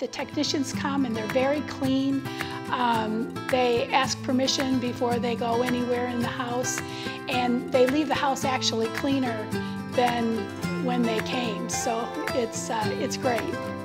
The technicians come and they're very clean. They ask permission before they go anywhere in the house, and they leave the house actually cleaner than when they came. So it's great.